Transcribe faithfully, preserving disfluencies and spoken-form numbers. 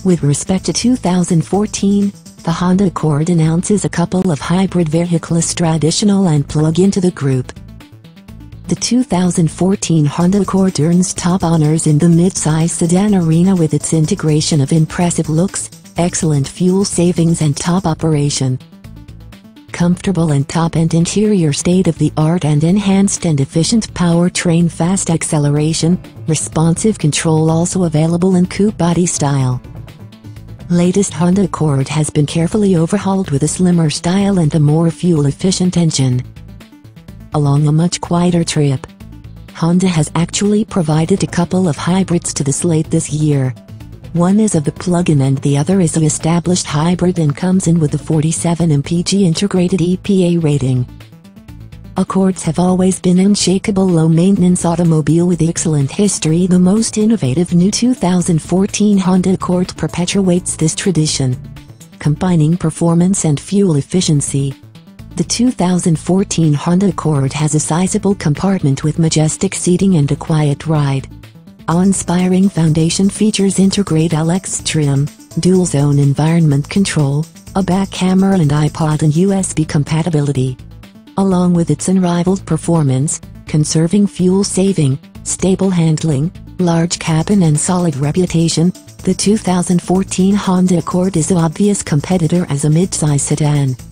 With respect to two thousand fourteen, the Honda Accord announces a couple of hybrid vehicles, traditional and plug-in, to the group. The two thousand fourteen Honda Accord earns top honors in the mid-size sedan arena with its integration of impressive looks, excellent fuel savings and top operation. Comfortable and top-end interior, state-of-the-art and enhanced and efficient powertrain, fast acceleration, responsive control, also available in coupe body style. Latest Honda Accord has been carefully overhauled with a slimmer style and a more fuel-efficient engine. Along a much quieter trip, Honda has actually provided a couple of hybrids to the slate this year. One is of the plug-in and the other is an established hybrid and comes in with a forty-seven M P G integrated E P A rating. Accords have always been an unshakable low-maintenance automobile with excellent history. The most innovative new two thousand fourteen Honda Accord perpetuates this tradition, combining performance and fuel efficiency. The two thousand fourteen Honda Accord has a sizable compartment with majestic seating and a quiet ride. Awe-inspiring foundation features integrate L X trim, dual-zone environment control, a back camera and iPod and U S B compatibility. Along with its unrivaled performance, conserving fuel saving, stable handling, large cabin and solid reputation, the two thousand fourteen Honda Accord is an obvious competitor as a mid-size sedan.